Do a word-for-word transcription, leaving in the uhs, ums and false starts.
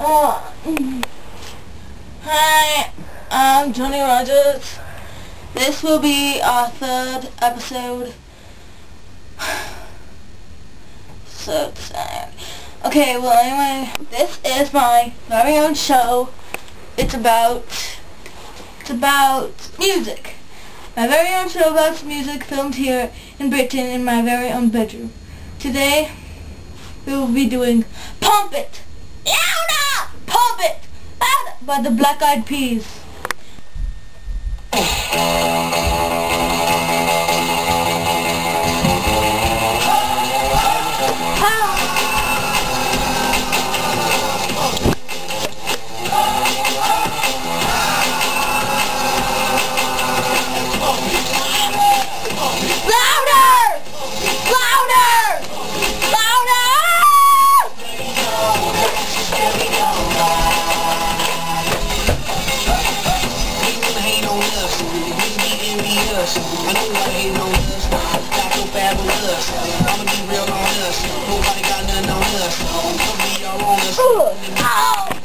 Oh. Hi, I'm Johnny Rogers. This will be our third episode. So sad. Okay, well anyway, this is my very own show. It's about, it's about music. My very own show about music filmed here in Britain in my very own bedroom. Today, we will be doing Pump It! Louder! Pump It! Louder! By the Black Eyed Peas. I know I ain't no us, got no fabulous. I'ma be real on us. Nobody got nothing on us. Some be all on us.